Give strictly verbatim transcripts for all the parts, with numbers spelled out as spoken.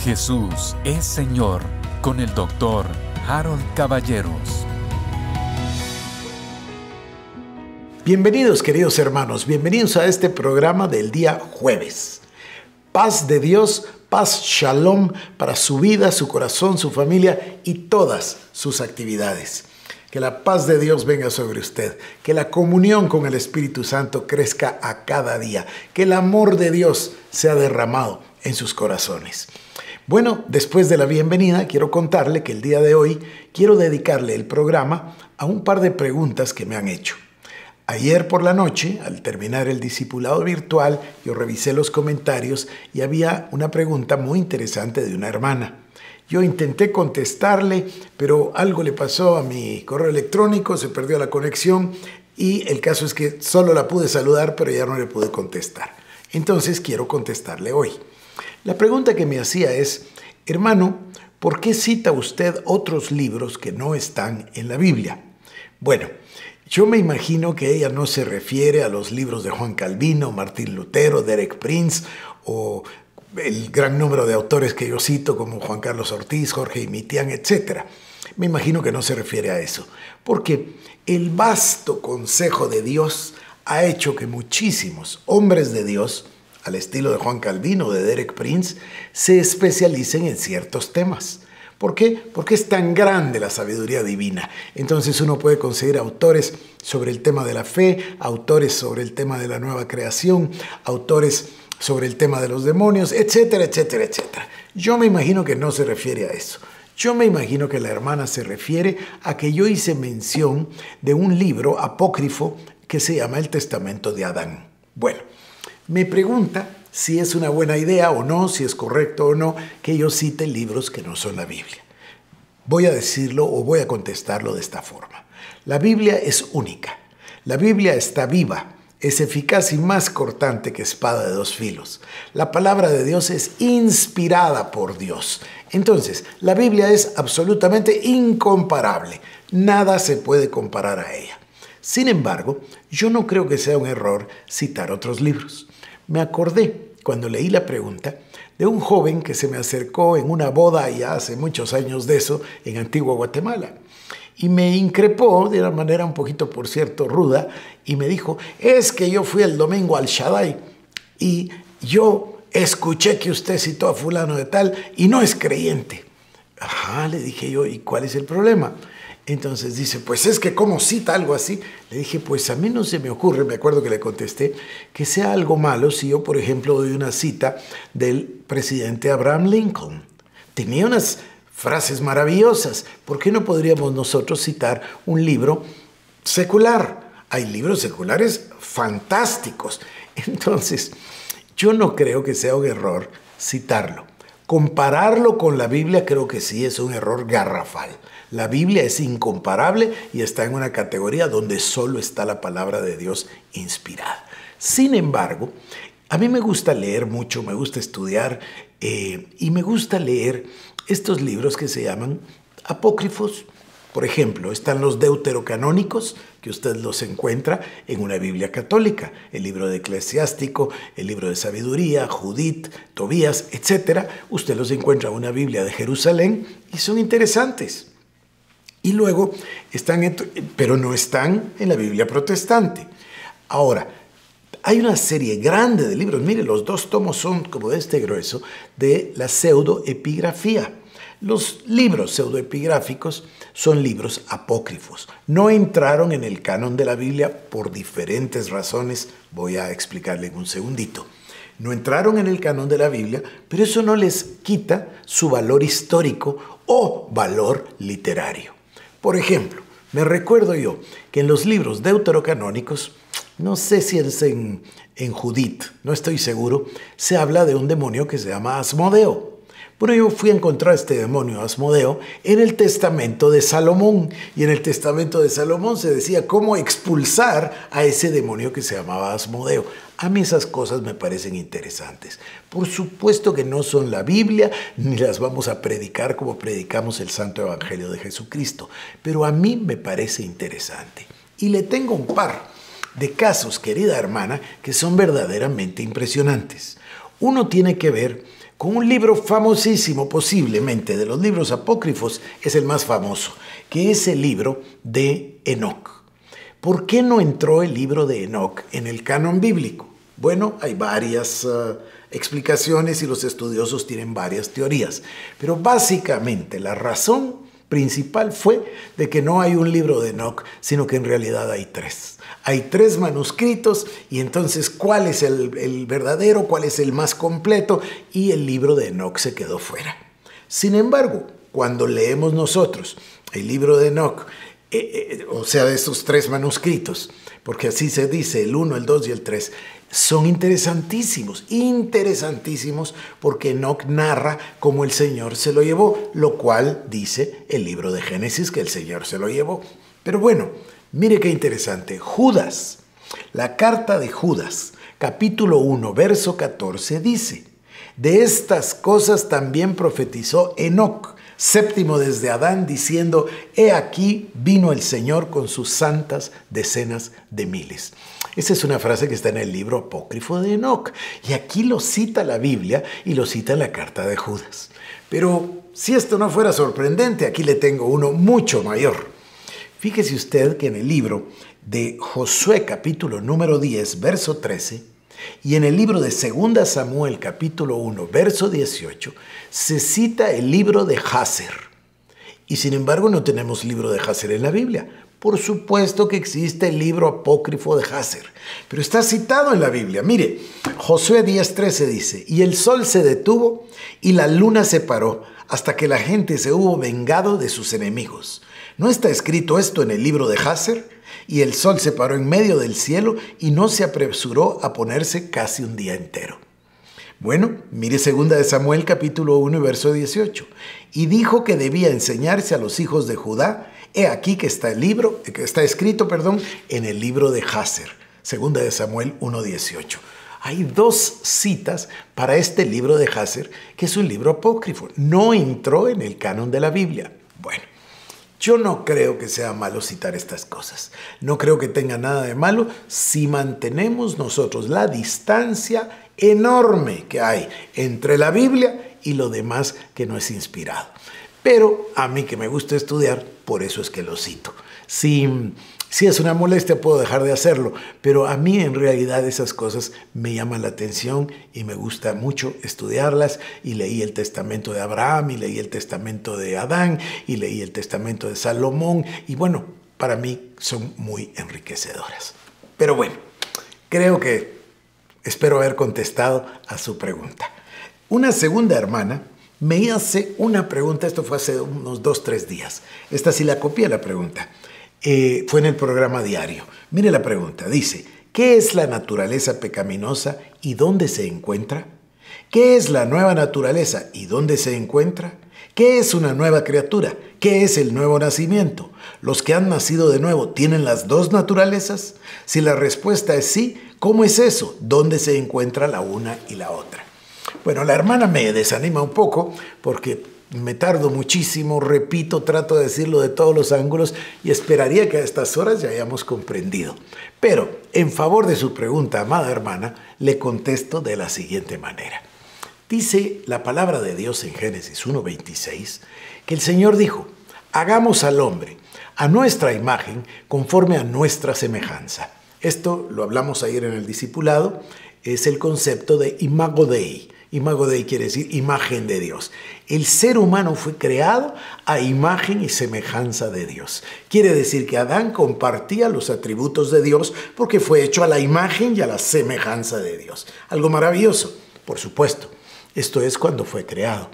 Jesús es Señor con el doctor Harold Caballeros. Bienvenidos, queridos hermanos, bienvenidos a este programa del día jueves. Paz de Dios, paz shalom para su vida, su corazón, su familia y todas sus actividades. Que la paz de Dios venga sobre usted, que la comunión con el Espíritu Santo crezca a cada día, que el amor de Dios sea derramado en sus corazones. Bueno, después de la bienvenida, quiero contarle que el día de hoy quiero dedicarle el programa a un par de preguntas que me han hecho. Ayer por la noche, al terminar el discipulado virtual, yo revisé los comentarios y había una pregunta muy interesante de una hermana. Yo intenté contestarle, pero algo le pasó a mi correo electrónico, se perdió la conexión y el caso es que solo la pude saludar, pero ya no le pude contestar. Entonces quiero contestarle hoy. La pregunta que me hacía es, hermano, ¿por qué cita usted otros libros que no están en la Biblia? Bueno, yo me imagino que ella no se refiere a los libros de Juan Calvino, Martín Lutero, Derek Prince o el gran número de autores que yo cito como Juan Carlos Ortiz, Jorge Imitián, etcétera. Me imagino que no se refiere a eso, porque el vasto consejo de Dios ha hecho que muchísimos hombres de Dios, al estilo de Juan Calvino o de Derek Prince, se especialicen en ciertos temas. ¿Por qué? Porque es tan grande la sabiduría divina. Entonces uno puede conseguir autores sobre el tema de la fe, autores sobre el tema de la nueva creación, autores sobre el tema de los demonios, etcétera, etcétera, etcétera. Yo me imagino que no se refiere a eso. Yo me imagino que la hermana se refiere a que yo hice mención de un libro apócrifo que se llama El Testamento de Adán. Bueno, me pregunta si es una buena idea o no, si es correcto o no, que yo cite libros que no son la Biblia. Voy a decirlo o voy a contestarlo de esta forma. La Biblia es única. La Biblia está viva, es eficaz y más cortante que espada de dos filos. La palabra de Dios es inspirada por Dios. Entonces, la Biblia es absolutamente incomparable. Nada se puede comparar a ella. Sin embargo, yo no creo que sea un error citar otros libros. Me acordé, cuando leí la pregunta, de un joven que se me acercó en una boda ya hace muchos años de eso, en Antigua Guatemala. Y me increpó de una manera un poquito, por cierto, ruda, y me dijo, es que yo fui el domingo al Shaddai y yo escuché que usted citó a fulano de tal y no es creyente. Ajá, le dije yo, ¿y cuál es el problema? Entonces dice, pues es que ¿cómo cita algo así? Le dije, pues a mí no se me ocurre, me acuerdo que le contesté, que sea algo malo si yo, por ejemplo, doy una cita del presidente Abraham Lincoln. Tenía unas frases maravillosas. ¿Por qué no podríamos nosotros citar un libro secular? Hay libros seculares fantásticos. Entonces, yo no creo que sea un error citarlo. Compararlo con la Biblia creo que sí es un error garrafal. La Biblia es incomparable y está en una categoría donde solo está la palabra de Dios inspirada. Sin embargo, a mí me gusta leer mucho, me gusta estudiar eh, y me gusta leer estos libros que se llaman apócrifos. Por ejemplo, están los deuterocanónicos, que usted los encuentra en una Biblia católica, el libro de Eclesiástico, el libro de Sabiduría, Judith, Tobías, etcétera. Usted los encuentra en una Biblia de Jerusalén y son interesantes. Y luego están, pero no están en la Biblia protestante. Ahora, hay una serie grande de libros, mire, los dos tomos son como de este grueso, de la pseudoepigrafía. Los libros pseudoepigráficos son libros apócrifos. No entraron en el canon de la Biblia por diferentes razones. Voy a explicarle en un segundito. No entraron en el canon de la Biblia, pero eso no les quita su valor histórico o valor literario. Por ejemplo, me recuerdo yo que en los libros deuterocanónicos, no sé si es en, en Judith, no estoy seguro, se habla de un demonio que se llama Asmodeo. Bueno, yo fui a encontrar este demonio Asmodeo en el testamento de Salomón. Y en el testamento de Salomón se decía cómo expulsar a ese demonio que se llamaba Asmodeo. A mí esas cosas me parecen interesantes. Por supuesto que no son la Biblia, ni las vamos a predicar como predicamos el Santo Evangelio de Jesucristo. Pero a mí me parece interesante. Y le tengo un par de casos, querida hermana, que son verdaderamente impresionantes. Uno tiene que ver con un libro famosísimo, posiblemente de los libros apócrifos, es el más famoso, que es el libro de Enoc. ¿Por qué no entró el libro de Enoc en el canon bíblico? Bueno, hay varias uh, explicaciones y los estudiosos tienen varias teorías, pero básicamente la razón principal fue de que no hay un libro de Enoc, sino que en realidad hay tres. Hay tres manuscritos y entonces ¿cuál es el, el verdadero? ¿Cuál es el más completo? Y el libro de Enoc se quedó fuera. Sin embargo, cuando leemos nosotros el libro de Enoc, eh, eh, o sea, de estos tres manuscritos, porque así se dice, el uno, el dos y el tres, son interesantísimos, interesantísimos, porque Enoc narra cómo el Señor se lo llevó, lo cual dice el libro de Génesis que el Señor se lo llevó. Pero bueno, mire qué interesante. Judas, la carta de Judas, capítulo uno, verso catorce, dice: de estas cosas también profetizó Enoc, séptimo desde Adán, diciendo: he aquí vino el Señor con sus santas decenas de miles. Esa es una frase que está en el libro apócrifo de Enoc, y aquí lo cita la Biblia y lo cita en la carta de Judas. Pero si esto no fuera sorprendente, aquí le tengo uno mucho mayor. Fíjese usted que en el libro de Josué, capítulo número diez, verso trece, y en el libro de Segunda Samuel, capítulo uno, verso dieciocho, se cita el libro de Jaser. Y sin embargo no tenemos libro de Jaser en la Biblia. Por supuesto que existe el libro apócrifo de Jaser, pero está citado en la Biblia. Mire, Josué diez trece dice: y el sol se detuvo y la luna se paró hasta que la gente se hubo vengado de sus enemigos. ¿No está escrito esto en el libro de Jaser? Y el sol se paró en medio del cielo y no se apresuró a ponerse casi un día entero. Bueno, mire segunda de Samuel capítulo uno y verso dieciocho. Y dijo que debía enseñarse a los hijos de Judá. He aquí que está el libro, que está escrito, perdón, en el libro de Jaser. segunda de Samuel uno dieciocho. Hay dos citas para este libro de Jaser, que es un libro apócrifo. No entró en el canon de la Biblia. Bueno, yo no creo que sea malo citar estas cosas. No creo que tenga nada de malo si mantenemos nosotros la distancia enorme que hay entre la Biblia y lo demás que no es inspirado. Pero a mí que me gusta estudiar, por eso es que lo cito. Si, si es una molestia, puedo dejar de hacerlo, pero a mí en realidad esas cosas me llaman la atención y me gusta mucho estudiarlas. Y leí el testamento de Abraham, y leí el testamento de Adán, y leí el testamento de Salomón, y bueno, para mí son muy enriquecedoras. Pero bueno, creo que espero haber contestado a su pregunta. Una segunda hermana me hace una pregunta, esto fue hace unos dos, tres días. Esta sí la copié, la pregunta. Eh, fue en el programa diario. Mire la pregunta, dice: ¿qué es la naturaleza pecaminosa y dónde se encuentra? ¿Qué es la nueva naturaleza y dónde se encuentra? ¿Qué es una nueva criatura? ¿Qué es el nuevo nacimiento? ¿Los que han nacido de nuevo tienen las dos naturalezas? Si la respuesta es sí, ¿cómo es eso? ¿Dónde se encuentra la una y la otra? Bueno, la hermana me desanima un poco porque me tardo muchísimo, repito, trato de decirlo de todos los ángulos y esperaría que a estas horas ya hayamos comprendido. Pero en favor de su pregunta, amada hermana, le contesto de la siguiente manera. Dice la palabra de Dios en Génesis uno veintiséis que el Señor dijo: hagamos al hombre a nuestra imagen conforme a nuestra semejanza. Esto lo hablamos ayer en el discipulado, es el concepto de imago Dei. Imago Dei quiere decir imagen de Dios. El ser humano fue creado a imagen y semejanza de Dios. Quiere decir que Adán compartía los atributos de Dios porque fue hecho a la imagen y a la semejanza de Dios. Algo maravilloso, por supuesto. Esto es cuando fue creado.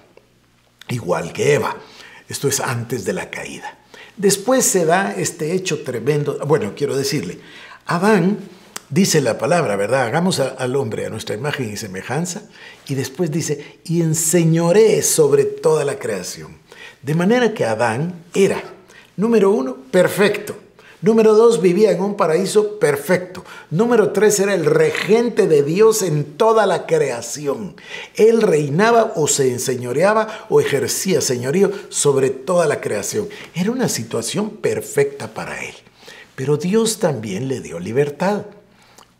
Igual que Eva. Esto es antes de la caída. Después se da este hecho tremendo. Bueno, quiero decirle, Adán, dice la palabra, ¿verdad? Hagamos a, al hombre a nuestra imagen y semejanza. Y después dice, y enseñoré sobre toda la creación. De manera que Adán era, número uno, perfecto. Número dos, vivía en un paraíso perfecto. Número tres, era el regente de Dios en toda la creación. Él reinaba o se enseñoreaba o ejercía señorío sobre toda la creación. Era una situación perfecta para él. Pero Dios también le dio libertad.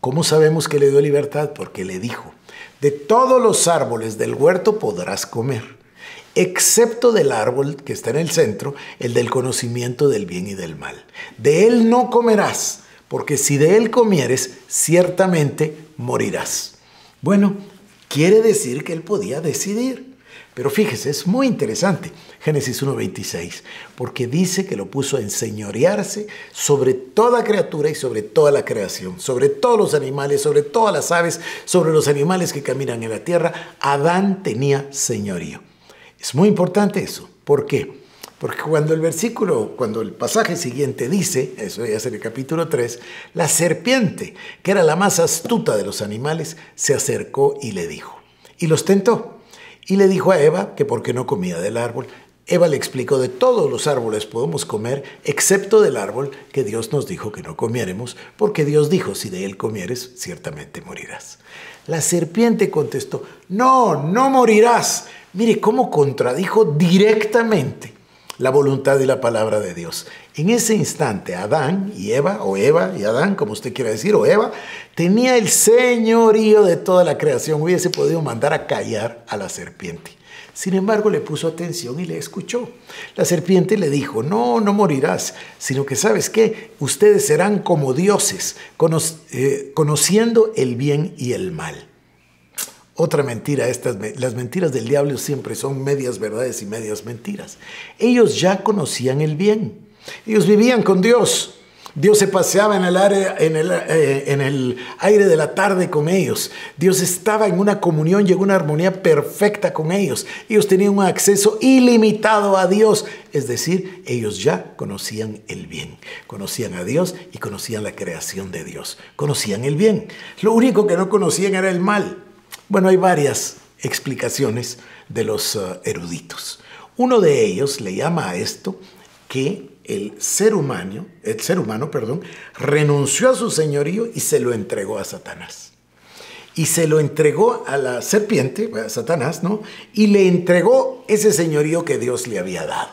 ¿Cómo sabemos que le dio libertad? Porque le dijo, de todos los árboles del huerto podrás comer, excepto del árbol que está en el centro, el del conocimiento del bien y del mal. De él no comerás, porque si de él comieres, ciertamente morirás. Bueno, quiere decir que él podía decidir. Pero fíjese, es muy interesante, Génesis uno veintiséis, porque dice que lo puso a enseñorearse sobre toda criatura y sobre toda la creación, sobre todos los animales, sobre todas las aves, sobre los animales que caminan en la tierra. Adán tenía señorío. Es muy importante eso. ¿Por qué? Porque cuando el versículo, cuando el pasaje siguiente dice, eso ya es en el capítulo tres, la serpiente, que era la más astuta de los animales, se acercó y le dijo, y los tentó. Y le dijo a Eva que porque no comía del árbol. Eva le explicó, de todos los árboles podemos comer, excepto del árbol que Dios nos dijo que no comiéramos, porque Dios dijo, si de él comieres, ciertamente morirás. La serpiente contestó, no, no morirás. Mire cómo contradijo directamente la voluntad y la palabra de Dios. En ese instante, Adán y Eva, o Eva y Adán, como usted quiera decir, o Eva, tenía el señorío de toda la creación. Hubiese podido mandar a callar a la serpiente. Sin embargo, le puso atención y le escuchó. La serpiente le dijo, no, no morirás, sino que, ¿sabes qué? Ustedes serán como dioses, cono eh, conociendo el bien y el mal. Otra mentira, estas, las mentiras del diablo siempre son medias verdades y medias mentiras. Ellos ya conocían el bien. Ellos vivían con Dios. Dios se paseaba en el, área, en, el, eh, en el aire de la tarde con ellos. Dios estaba en una comunión y en una armonía perfecta con ellos. Ellos tenían un acceso ilimitado a Dios. Es decir, ellos ya conocían el bien. Conocían a Dios y conocían la creación de Dios. Conocían el bien. Lo único que no conocían era el mal. Bueno, hay varias explicaciones de los uh, eruditos. Uno de ellos le llama a esto que el ser humano, el ser humano, perdón, renunció a su señorío y se lo entregó a Satanás. Y se lo entregó a la serpiente, a Satanás, ¿no? Y le entregó ese señorío que Dios le había dado.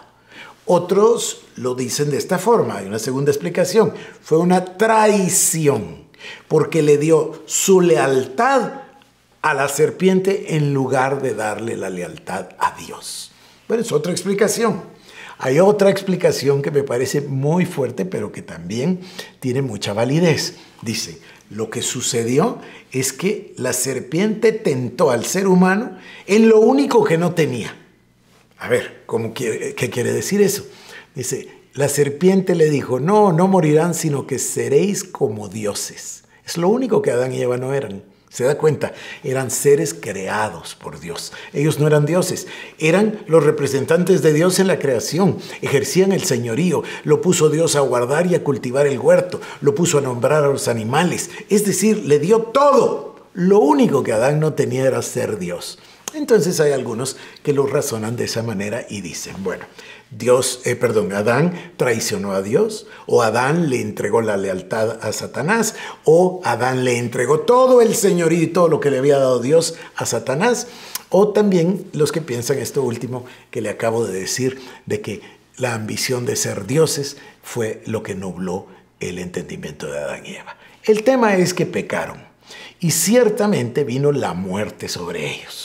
Otros lo dicen de esta forma, hay una segunda explicación. Fue una traición, porque le dio su lealtad a la serpiente en lugar de darle la lealtad a Dios. Bueno, es otra explicación. Hay otra explicación que me parece muy fuerte, pero que también tiene mucha validez. Dice, lo que sucedió es que la serpiente tentó al ser humano en lo único que no tenía. A ver, ¿cómo quiere, ¿qué quiere decir eso? Dice, la serpiente le dijo, no, no morirán, sino que seréis como dioses. Es lo único que Adán y Eva no eran. ¿Se da cuenta? Eran seres creados por Dios. Ellos no eran dioses, eran los representantes de Dios en la creación. Ejercían el señorío, lo puso Dios a guardar y a cultivar el huerto, lo puso a nombrar a los animales. Es decir, le dio todo. Lo único que Adán no tenía era ser Dios. Entonces hay algunos que lo razonan de esa manera y dicen, bueno, Dios, eh, perdón, Adán traicionó a Dios, o Adán le entregó la lealtad a Satanás, o Adán le entregó todo el señorío y todo lo que le había dado Dios a Satanás, o también los que piensan esto último que le acabo de decir, de que la ambición de ser dioses fue lo que nubló el entendimiento de Adán y Eva. El tema es que pecaron y ciertamente vino la muerte sobre ellos.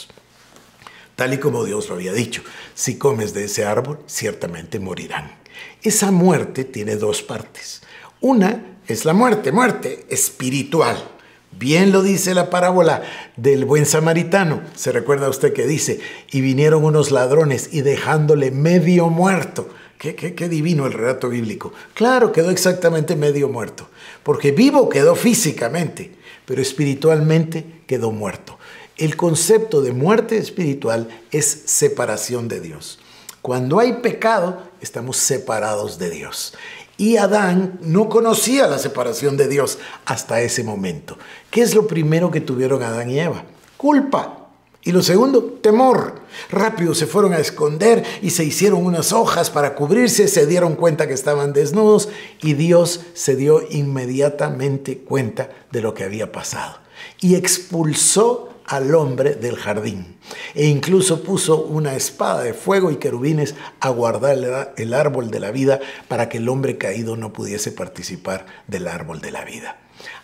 Tal y como Dios lo había dicho, si comes de ese árbol, ciertamente morirán. Esa muerte tiene dos partes. Una es la muerte, muerte espiritual. Bien lo dice la parábola del buen samaritano. Se recuerda usted que dice, y vinieron unos ladrones y dejándole medio muerto. Qué, qué, qué divino el relato bíblico. Claro, quedó exactamente medio muerto, porque vivo quedó físicamente, pero espiritualmente quedó muerto. El concepto de muerte espiritual es separación de Dios. Cuando hay pecado, estamos separados de Dios. Y Adán no conocía la separación de Dios hasta ese momento. ¿Qué es lo primero que tuvieron Adán y Eva? Culpa. Y lo segundo, temor. Rápido se fueron a esconder y se hicieron unas hojas para cubrirse, se dieron cuenta que estaban desnudos y Dios se dio inmediatamente cuenta de lo que había pasado. Y expulsó al hombre del jardín e incluso puso una espada de fuego y querubines a guardar el árbol de la vida para que el hombre caído no pudiese participar del árbol de la vida.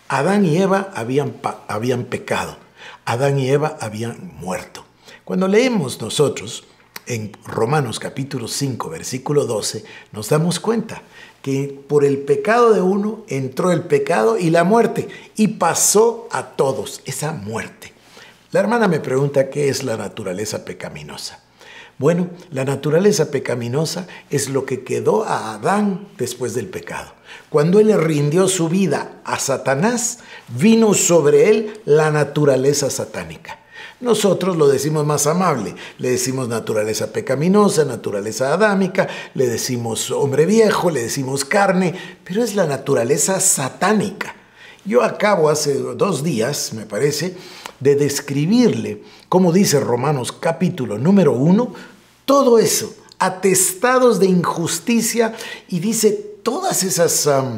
Adán y Eva habían, habían pecado. Adán y Eva habían muerto. Cuando leemos nosotros en Romanos capítulo cinco, versículo doce, nos damos cuenta que por el pecado de uno entró el pecado y la muerte, y pasó a todos esa muerte. La hermana me pregunta qué es la naturaleza pecaminosa. Bueno, la naturaleza pecaminosa es lo que quedó a Adán después del pecado. Cuando él le rindió su vida a Satanás, vino sobre él la naturaleza satánica. Nosotros lo decimos más amable, le decimos naturaleza pecaminosa, naturaleza adámica, le decimos hombre viejo, le decimos carne, pero es la naturaleza satánica. Yo acabo hace dos días, me parece, de describirle, como dice Romanos capítulo número uno, todo eso, atestados de injusticia, y dice todas esas um,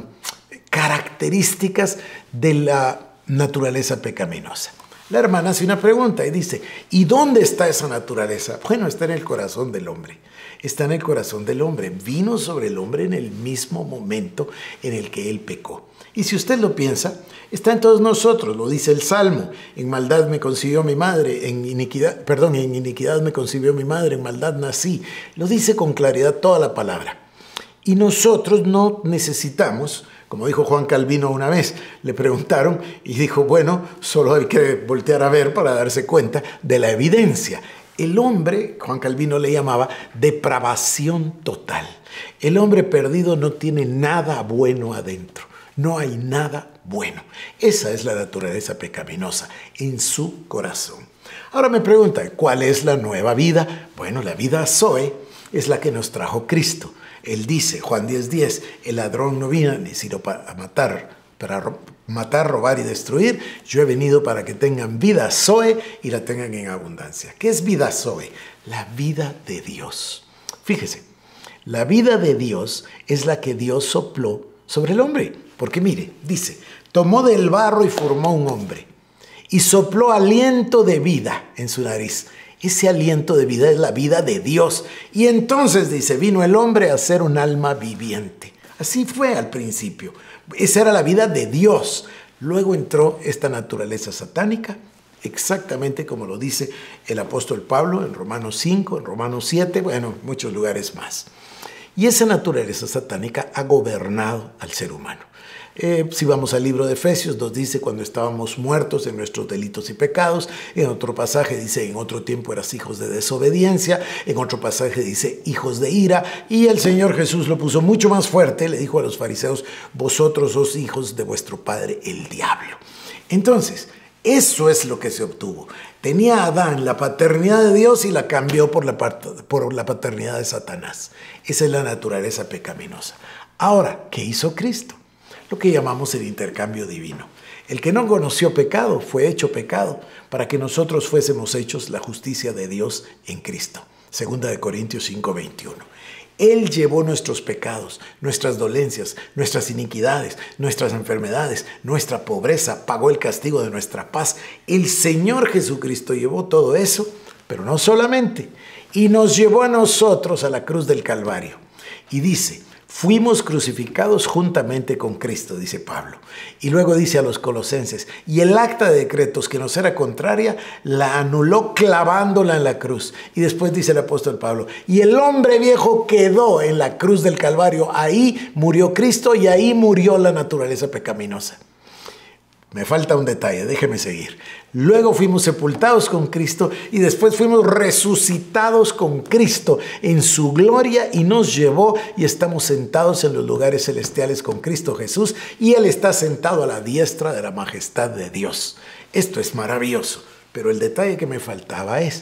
características de la naturaleza pecaminosa. La hermana hace una pregunta y dice, ¿y dónde está esa naturaleza? Bueno, está en el corazón del hombre. Está en el corazón del hombre. Vino sobre el hombre en el mismo momento en el que él pecó. Y si usted lo piensa, está en todos nosotros, lo dice el Salmo. En maldad me concibió mi madre, en iniquidad, perdón, en iniquidad me concibió mi madre, en maldad nací. Lo dice con claridad toda la palabra. Y nosotros no necesitamos, como dijo Juan Calvino una vez, le preguntaron y dijo, bueno, solo hay que voltear a ver para darse cuenta de la evidencia. El hombre, Juan Calvino le llamaba depravación total. El hombre perdido no tiene nada bueno adentro. No hay nada bueno. Esa es la naturaleza pecaminosa en su corazón. Ahora me preguntan, ¿cuál es la nueva vida? Bueno, la vida Zoe es la que nos trajo Cristo. Él dice, Juan diez diez, el ladrón no vino ni sino para matar, para ro- matar, robar y destruir. Yo he venido para que tengan vida Zoe y la tengan en abundancia. ¿Qué es vida Zoe? La vida de Dios. Fíjese, la vida de Dios es la que Dios sopló sobre el hombre. Porque mire, dice, tomó del barro y formó un hombre y sopló aliento de vida en su nariz. Ese aliento de vida es la vida de Dios. Y entonces, dice, vino el hombre a ser un alma viviente. Así fue al principio. Esa era la vida de Dios. Luego entró esta naturaleza satánica, exactamente como lo dice el apóstol Pablo en Romanos cinco, en Romanos siete, bueno, en muchos lugares más. Y esa naturaleza satánica ha gobernado al ser humano. Eh, si vamos al libro de Efesios, nos dice cuando estábamos muertos en nuestros delitos y pecados. En otro pasaje dice, en otro tiempo eras hijos de desobediencia. En otro pasaje dice, hijos de ira. Y el Señor Jesús lo puso mucho más fuerte. Le dijo a los fariseos, vosotros sois hijos de vuestro padre el diablo. Entonces, eso es lo que se obtuvo. Tenía Adán la paternidad de Dios y la cambió por la, por la paternidad de Satanás. Esa es la naturaleza pecaminosa. Ahora, ¿qué hizo Cristo? Lo que llamamos el intercambio divino. El que no conoció pecado fue hecho pecado para que nosotros fuésemos hechos la justicia de Dios en Cristo. Segunda de Corintios cinco veintiuno. Él llevó nuestros pecados, nuestras dolencias, nuestras iniquidades, nuestras enfermedades, nuestra pobreza, pagó el castigo de nuestra paz. El Señor Jesucristo llevó todo eso, pero no solamente, y nos llevó a nosotros a la cruz del Calvario. Y dice, fuimos crucificados juntamente con Cristo, dice Pablo. Y luego dice a los colosenses, y el acta de decretos que nos era contraria, la anuló clavándola en la cruz. Y después dice el apóstol Pablo, y el hombre viejo quedó en la cruz del Calvario. Ahí murió Cristo y ahí murió la naturaleza pecaminosa. Me falta un detalle, déjeme seguir. Luego fuimos sepultados con Cristo y después fuimos resucitados con Cristo en su gloria y nos llevó y estamos sentados en los lugares celestiales con Cristo Jesús y Él está sentado a la diestra de la majestad de Dios. Esto es maravilloso, pero el detalle que me faltaba es,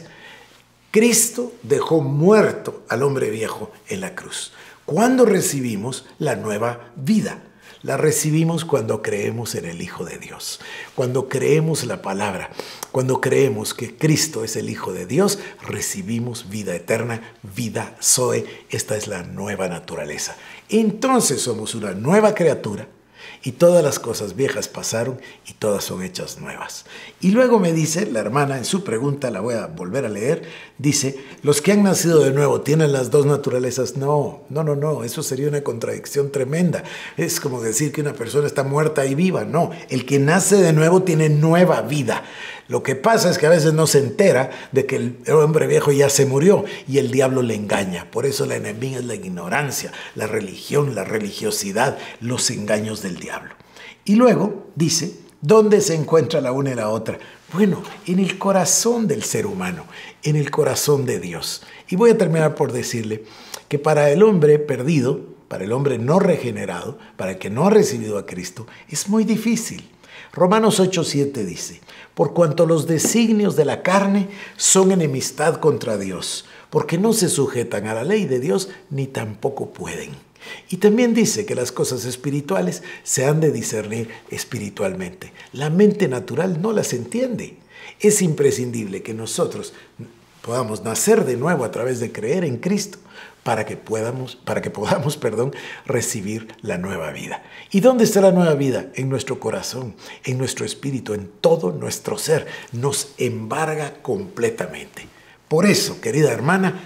Cristo dejó muerto al hombre viejo en la cruz. ¿Cuándo recibimos la nueva vida? La recibimos cuando creemos en el Hijo de Dios, cuando creemos la palabra, cuando creemos que Cristo es el Hijo de Dios, recibimos vida eterna, vida Zoe. Esta es la nueva naturaleza. Entonces somos una nueva criatura Y todas las cosas viejas pasaron y todas son hechas nuevas. Y luego me dice, la hermana en su pregunta, la voy a volver a leer, dice, ¿los que han nacido de nuevo tienen las dos naturalezas? No, no, no, no, eso sería una contradicción tremenda. Es como decir que una persona está muerta y viva. No, el que nace de nuevo tiene nueva vida. Lo que pasa es que a veces no se entera de que el hombre viejo ya se murió y el diablo le engaña. Por eso la enemiga es la ignorancia, la religión, la religiosidad, los engaños del diablo. Y luego dice, ¿dónde se encuentra la una y la otra? Bueno, en el corazón del ser humano, en el corazón de Dios. Y voy a terminar por decirle que para el hombre perdido, para el hombre no regenerado, para el que no ha recibido a Cristo, es muy difícil. Romanos ocho siete dice, por cuanto los designios de la carne son enemistad contra Dios, porque no se sujetan a la ley de Dios, ni tampoco pueden. Y también dice que las cosas espirituales se han de discernir espiritualmente. La mente natural no las entiende. Es imprescindible que nosotros podamos nacer de nuevo a través de creer en Cristo para que podamos, para que podamos, perdón, recibir la nueva vida. ¿Y dónde está la nueva vida? En nuestro corazón, en nuestro espíritu, en todo nuestro ser. Nos embarga completamente. Por eso, querida hermana,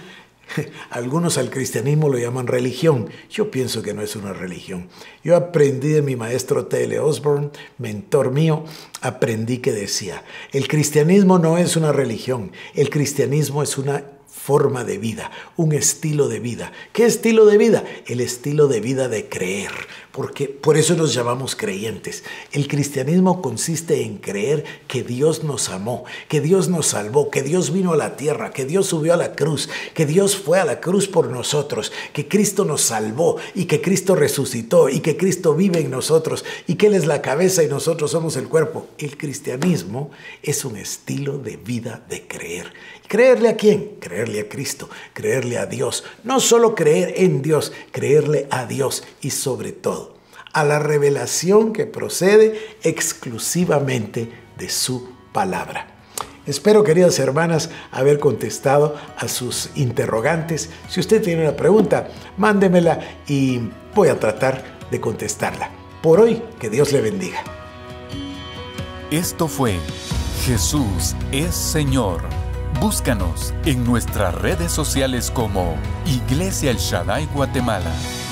algunos al cristianismo lo llaman religión. Yo pienso que no es una religión. Yo aprendí de mi maestro T L Osborne, mentor mío, aprendí que decía, el cristianismo no es una religión, el cristianismo es una forma de vida, un estilo de vida. ¿Qué estilo de vida? El estilo de vida de creer, porque por eso nos llamamos creyentes. El cristianismo consiste en creer que Dios nos amó, que Dios nos salvó, que Dios vino a la tierra, que Dios subió a la cruz, que Dios fue a la cruz por nosotros, que Cristo nos salvó y que Cristo resucitó y que Cristo vive en nosotros y que Él es la cabeza y nosotros somos el cuerpo. El cristianismo es un estilo de vida de creer. ¿Creerle a quién? Creerle a Cristo, creerle a Dios. No solo creer en Dios, creerle a Dios y sobre todo a la revelación que procede exclusivamente de su palabra. Espero, queridas hermanas, haber contestado a sus interrogantes. Si usted tiene una pregunta, mándemela y voy a tratar de contestarla. Por hoy, que Dios le bendiga. Esto fue Jesús es Señor. Búscanos en nuestras redes sociales como Iglesia El Shaddai Guatemala.